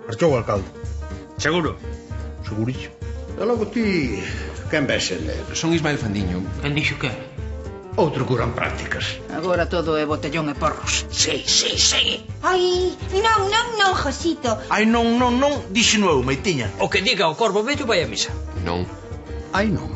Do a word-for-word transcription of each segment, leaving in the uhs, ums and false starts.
Marchou o alcalde. Seguro? Segurísimo. E logo ti, quen ves en él? Son Ismael Fandiño. Quen dixo que? Outro cura en prácticas. Agora todo é botellón e porros. Sí, sí, sí. Ai, non, non, non, Josito. Ai, non, non, non, dixo eu, Maitiña. O que diga o corvo vello vai a misa. Non. Ai, non.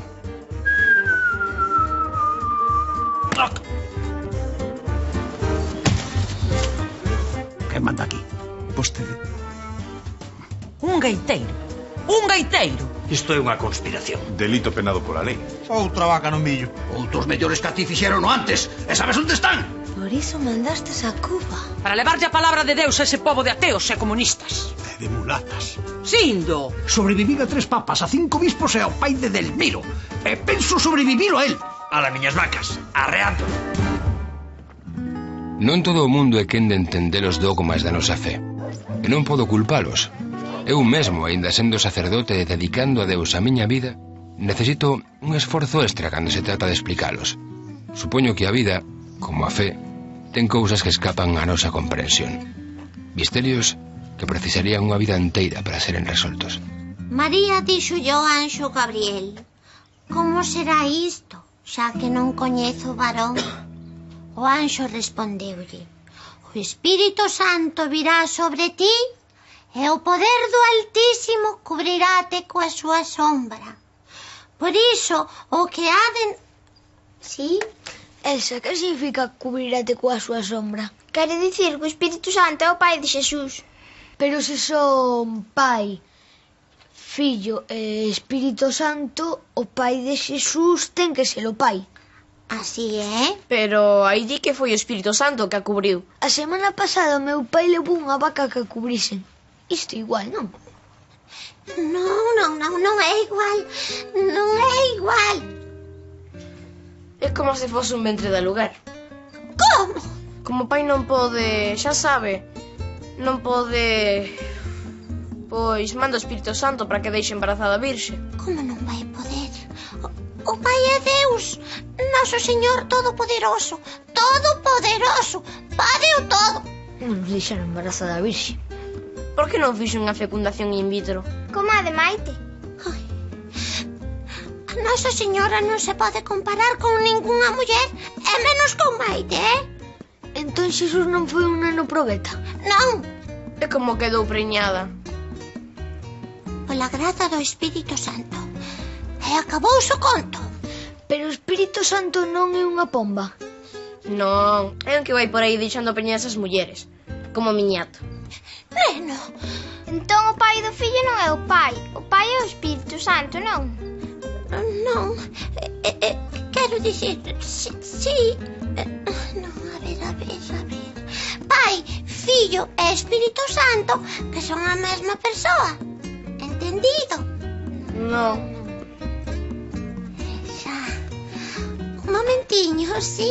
Quen manda aquí? Vostede. Un gaiteiro. Un gaiteiro. Isto é unha conspiración. Delito penado pola lei. Outra vaca no millo. Outros mellores que a ti fixeron antes. E sabes onde están? Por iso mandastes a Cuba. Para levarlle a palabra de Deus a ese pobo de ateos e comunistas. E de mulatas. Sindo. Sobrevivir a tres papas, a cinco bispos e ao pai de Delmiro. E penso sobrevivir a él. A las miñas vacas, arreando. Non todo o mundo é quen de entender os dogmas da nosa fe. E non podo culpalos. Eu mesmo, aínda sendo sacerdote e dedicando a Deus a miña vida, necesito un esforzo extra cando se trata de explicalos. Supoño que a vida, como a fe, ten cousas que escapan á nosa comprensión. Misterios que precisarían unha vida enteira para seren resoltos. María dixo yo a Anxo Gabriel: como será isto, xa que non coñezo varón? O Anxo respondeulle: o Espírito Santo virá sobre ti e o poder do Altísimo cubriráte coa súa sombra. Por iso, o que ha de... Sí? Elsa, que significa cubrirate coa súa sombra? Quere dicir que o Espírito Santo é o pai de Xesús. Pero se son pai, fillo e Espírito Santo, o pai de Xesús ten que ser o pai. Así é? Pero aí di que foi o Espírito Santo que a cubriu. A semana pasada o meu pai levou unha vaca que a cubrisen. Isto igual, non? Non, non, non, non é igual. Non é igual. É como se fose un ventre de aluguer. Como? Como o pai non pode, xa sabe, non pode... Pois manda o Espírito Santo para que deixe embarazada a Virxe. Como non vai poder? O, o pai é Deus, Noso Señor Todopoderoso, Todopoderoso, pode o todo. Non nos deixaron embarazada a Virxe. Por que non fixo unha fecundación in vitro? Como a de Maite. Ai. A Nosa Señora non se pode comparar con ningunha muller, e menos con Maite, eh? Entón Xesús non foi un neno probeta? Non. É como quedou preñada. Pola graza do Espírito Santo. E acabouse o conto. Pero o Espírito Santo non é unha pomba. Non, é un que vai por aí deixando preñadas as mulleres. Como miñato. Neno. Entón o pai do fillo non é o pai. O pai é o Espírito Santo, non? Non. Eh, eh, quero dicir, si, si. Eh, non, a ver, a ver, a ver. Pai, fillo e Espírito Santo, que son a mesma persoa. Entendido? Non. Xa. Un momentiño, si.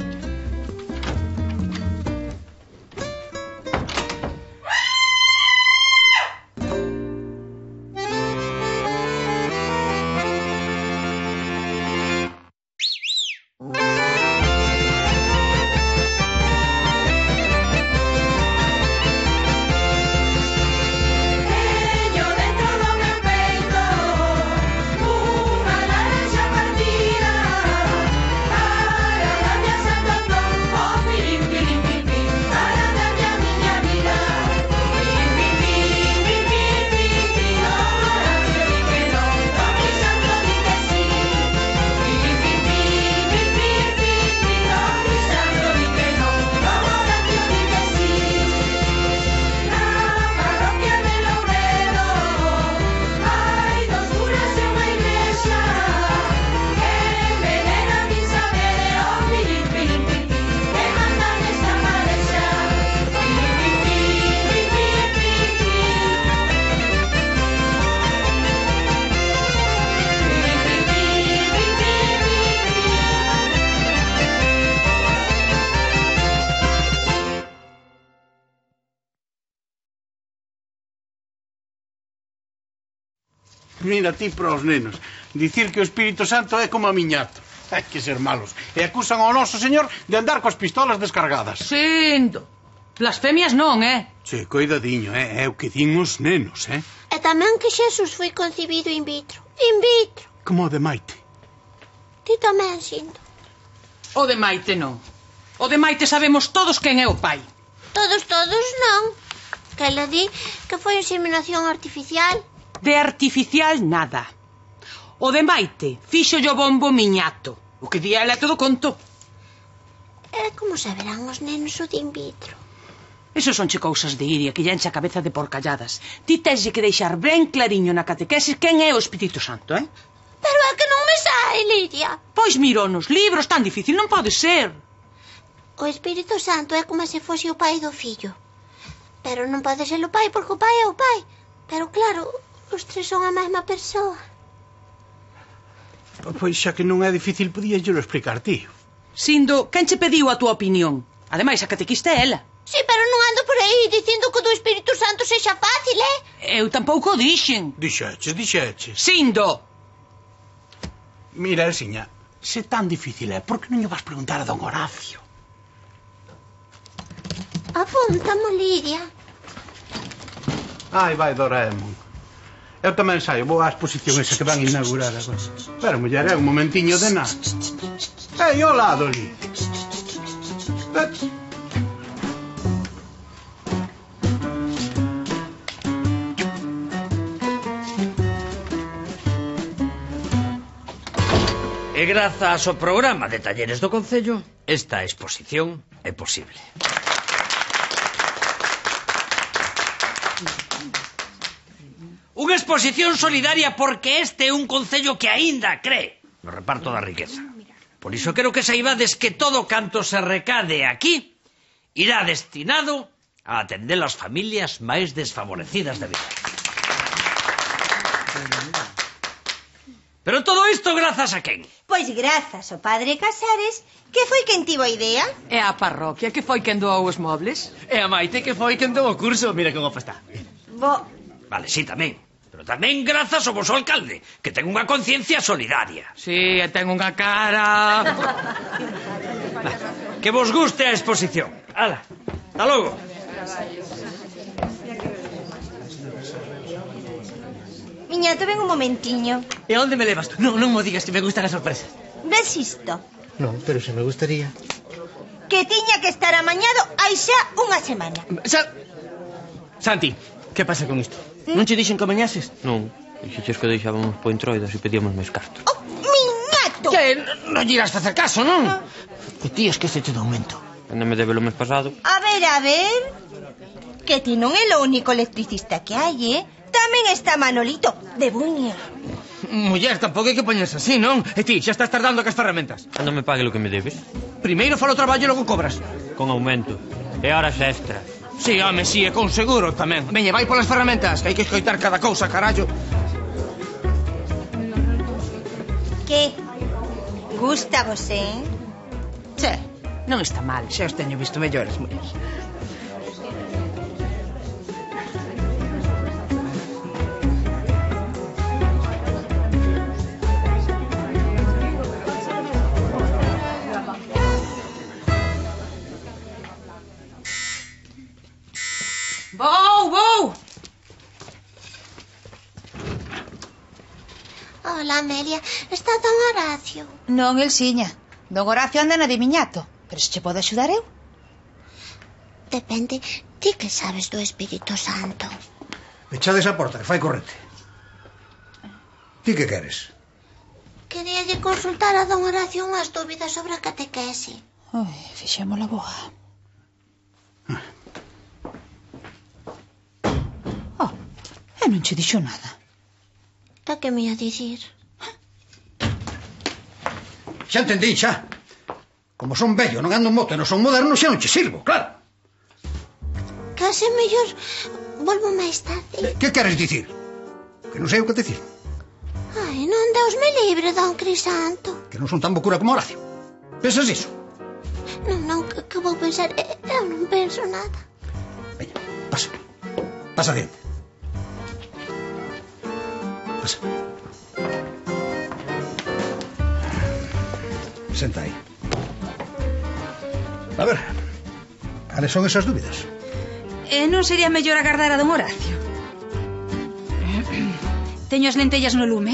Mira ti para os nenos. Dicir que o Espírito Santo é como a miñato. Hai que ser malos. E acusan ao Noso Señor de andar coas pistolas descargadas. Sindo. Blasfemias non, eh? Che, coidadiño, eh? É o que din os nenos, eh? E tamén que Xesús foi concibido in vitro. In vitro. Como o de Maite. Ti tamén, Xindo. O de Maite non. O de Maite sabemos todos quen é o pai. Todos, todos non. Que ela di que foi inseminación artificial. De artificial nada. O de Maite fixo yo bombo miñato. O que di ela é todo conto. E como saberán os nenos o de in vitro? Eso son che cousas de Iria que lle enche a cabeza de porcalladas. Ti teslle que deixar ben clariño na catequesis quen é o Espírito Santo, eh? Pero é que non me sai, Lidia. Pois miro nos libros, tan difícil non pode ser. O Espírito Santo é como se fose o pai do fillo. Pero non pode ser o pai porque o pai é o pai. Pero claro, os tres son a mesma persoa. Pois xa que non é difícil, podías yo explicar, tío. Sindo, quen che pediu a túa opinión? Ademais, a catequista é ela. Sí, pero non ando por aí dicindo que o do Espírito Santo sexa fácil, eh? Eu tampouco o dixen. Dixeches, dixeches. Sindo! Mira, Elsiña, se tan difícil é, por que non lle vas preguntar a don Horacio? Apúntamo, Lidia. Ai, vai, Doraemon. Eu tamén saio, vou á exposición esa que van inaugurar agora. Pero, muller, é un momentiño de nada. Ei, ao lado, Lidia. Eh... E grazas ao programa de talleres do Concello, esta exposición é posible. Unha exposición solidaria porque este é un concello que aínda cree no reparto da riqueza. Por iso quero que saibades que todo canto se recade aquí irá destinado a atender as familias máis desfavorecidas da vida. Pero todo isto grazas a quen? Pois grazas ao padre Casares, que foi quen tivo a idea. E a parroquia, que foi quen doou os mobles. E a Maite, que foi quen doou o curso. Mira que guapa está. Bo... Vale, sí, tamén. Pero tamén grazas ao vosso alcalde, que ten unha conciencia solidaria. Sí, e ten unha cara... Que vos guste a exposición. Ala, hasta logo. Miñato, ven un momentiño. E onde me levas? Non, non mo digas que me gustan as sorpresas. Ves isto? Non, pero se me gustaría. Que tiña que estar amañado hai xa unha semana. Sa... Santi, que pasa con isto? ¿Mm? Non che dixen que amañases? Non, dixeches que deixábamos po entroidas e pedíamos máis cartos. Oh, miñato! Que non lle irás facer caso, non? Ah. Que ti esqueceche do aumento. Ainda me debe o mes pasado. A ver, a ver... Que ti non é o único electricista que hai, eh? Tamén está Manolito, de Buña. Muller, tampouco hai que poñerse así, non? E ti, xa estás tardando cas ferramentas. Cando me pague o que me debes? Primeiro falo o traballo e logo cobras. Con aumento. E horas extra. Sí, home, sí, e con seguro tamén. Veñe, vai polas ferramentas, que hai que escoitar cada cousa, carallo. Que? Gusta vos, eh? Che, non está mal, xa os teño visto mellores, mulleres. Vou, vou! Hola, Amelia. Está don Horacio? Non, Elsiña. Don Horacio anda na de Miñato. Pero se che pode axudar eu? Depende. Ti que sabes do Espírito Santo? Pechades a porta, que fai corrente. Ti que queres? Quería lle consultar a don Horacio unhas dúbidas sobre a catequese. Ai, fixémola boa. Oh, e non che dixo nada. Ta que me ia dicir? Xa entendí, xa. Como son vello, non ando en moto e non son moderno, xa non che sirvo, claro. Case mellor volvo máis tarde. Que queres dicir? Que non sei o que dicir. Ai, non Deus me libre, don Crisanto. Que non son tan bocura como Horacio. Pensas iso? Non, non, que, que vou pensar? Eu non penso nada. Veña, pasa. Pasa adiante. Pasa. Senta aí. A ver, Cales son esas dúbidas? E non sería mellor agardar a don Horacio? Teño as lentellas no lume.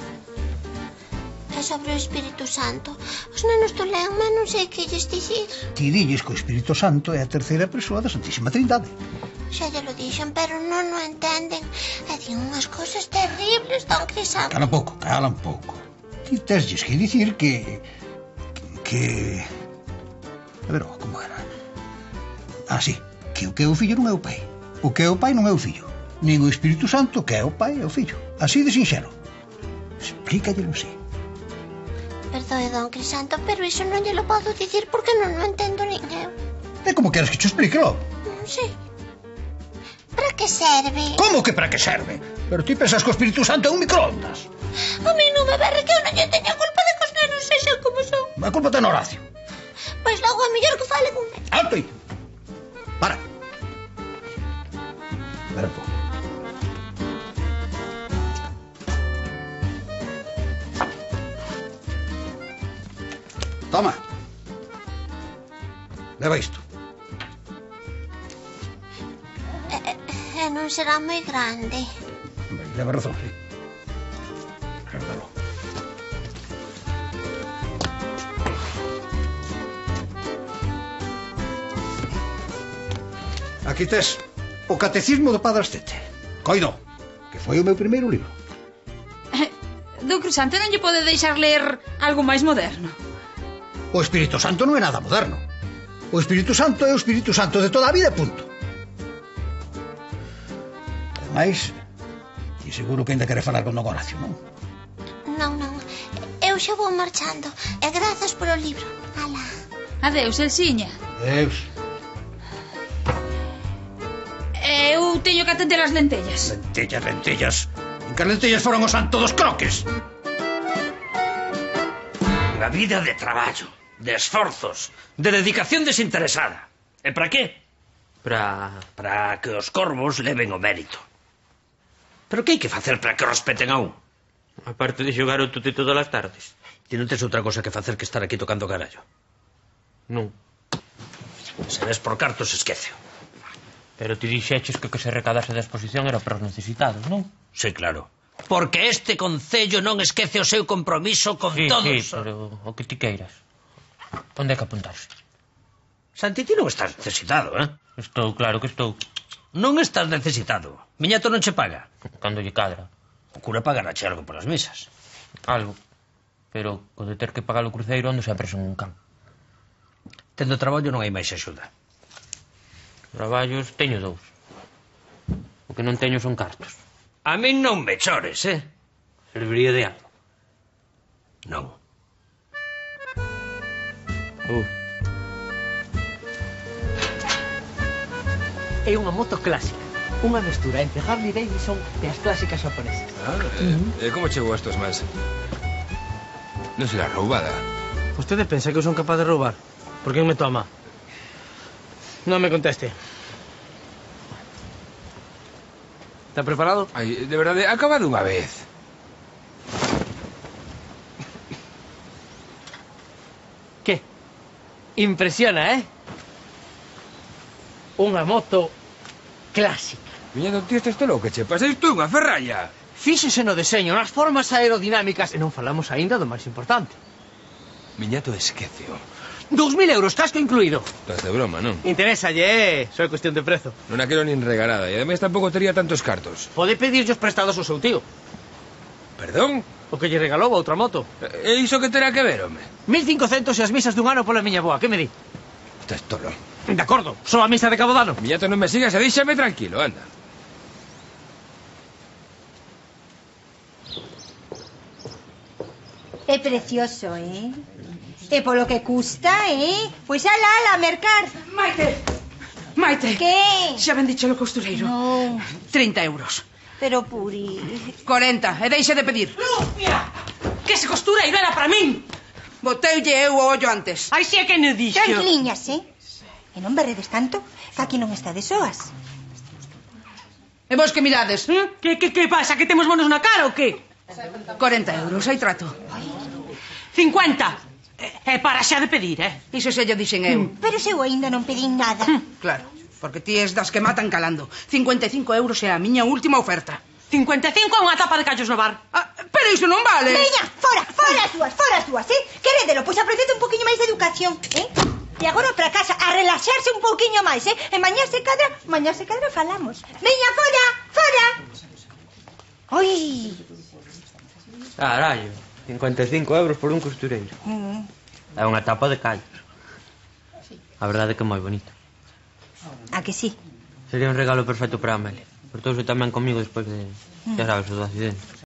É sobre o Espírito Santo. Os nenos tolenme, non sei que lles dicir. Ti dilles que o Espírito Santo é a terceira persoa da Santísima Trindade. Xa lle lo dixen, pero non o entenden. E din unhas cousas terribles, don Crisanto. Cala un pouco, cala un pouco. Ti teslles que dicir que... Que... A ver, oh, como era? Ah, sí, que o que é o fillo non é o pai. O que é o pai non é o fillo. Nin o Espírito Santo que é o pai é o fillo. Así de sinxelo. Explícallelo así. Perdoe, don Crisanto, pero iso non lle lo podo dicir porque non o entendo nin eu. E como queres que te explíquelo? Non sei. Para que serve? Como que para que serve? Pero ti pensas que o Espírito Santo é un microondas. A mí non me berre que eu non lle teño culpa de que os nenos sexan como son. A culpa ten Horacio. Pois logo é mellor que fale con ele. Alto aí. Para. Para un pouco. Toma. Leva isto. E, e non será moi grande. Leva razón, sí. Guárdalo. Aquí tes o Catecismo do Padre Astete. Coido, que foi o meu primeiro libro. Don Crisanto non lle pode deixar ler algo máis moderno? O Espírito Santo non é nada moderno. O Espírito Santo é o Espírito Santo de toda a vida, punto. Ademais, e seguro que ainda quere falar con don Horacio, non? Non, non. Eu xa vou marchando. E grazas polo libro. Alá. Adeus, Elsiña. Adeus. Eu teño que atender as lentellas. Lentellas, lentellas. En que as lentellas foron o santo dos croques. Unha vida de traballo, de esforzos, de dedicación desinteresada. E para qué? Para... Para que os corvos leven o mérito. Pero que hai que facer para que respeten a un? Aparte de xogar o tute todas as tardes. Ti non tes outra cosa que facer que estar aquí tocando carallo? Non. Se ves por cartos, esqueceo. Pero ti dixeches que o que se recadase da exposición era para os necesitados, non? Sí, claro. Porque este concello non esquece o seu compromiso con sí, todos. Sí, pero o que ti queiras. Onde é que apuntarse? Santi, ti non estás necesitado, eh? Estou, claro que estou. Non estás necesitado. Miñato non che paga. Cando lle cadra. O cura pagará che algo polas misas. Algo. Pero o de ter que pagar o cruceiro onde sempre son un can. Tendo traballo non hai máis axuda. Traballos teño dous. O que non teño son cartos. A min non me chores, eh? Serviría de algo. Non. Uh. É unha moto clásica. Unha mestura entre Harley Davidson e as clásicas xaponesas. Ah, eh, eh, como chegou a estos máis? Non será roubada. Vostede pensa que eu son capaz de roubar? Por quen me toma? Non me conteste. Está preparado? Ai, de verdade, acaba de unha vez. Que? Impresiona, eh? Unha moto clásica. Miñado, tío, isto lo que che pasa, isto é unha ferralla. Fíxese no deseño, nas formas aerodinámicas. E non falamos aínda do máis importante. Miñato, esqueceo. Dous mil euros, casco incluído. Estás de broma, non? Interesa, lle, só é cuestión de prezo. Non a quero nin regalada, e ademais tampouco tería tantos cartos. Pode pedirllos prestados ao seu tío. Perdón? O que lle regalou a outra moto. E iso que terá que ver, home? Mil cincocentos e as misas dun ano pola miña boa, que me di? Estás tolo. De acordo, só a misa de Cabodano. Miñato, non me sigas e díxame tranquilo, anda. É precioso, eh? E polo que custa, eh? Pois alá, alá, a mercar. Maite, Maite. Que? Xa ben dicho o costureiro. Non. trinta euros. Pero, Puri... cuarenta, e deixe de pedir. Lupia! Que ese costureiro era para min. Boteulle eu o ollo antes. Ai, xe que ne dixo. Tranquiliñas, eh? E non berredes tanto, que aquí non está de soas. E vos que mirades? ¿eh? Que, que, que pasa? Que temos monos na cara ou que? cuarenta euros, hai trato. cincuenta. É para xa de pedir, eh? Iso se lle dixen eu. Pero se eu aínda non pedín nada. Claro, porque ti es das que matan calando. cincuenta e cinco euros é a miña última oferta. cincuenta e cinco é unha tapa de callos no bar. Ah, pero iso non vale. Veña, fora, fora as dúas, fora as dúas, eh? Querédelo, pois aprendete un poquinho máis de educación, eh? E agora para casa a relaxarse un poquinho máis, eh? E mañá se cadra, mañá se cadra falamos. Veña, fora, fora. Oi. Carallo, cincuenta e cinco euros por un costureiro. Mm. É unha tapa de callos. A verdade é que é moi bonito. A que sí? Sería un regalo perfecto para a Amelia. Portouse tamén comigo despois de... xa sabes, o do accidente.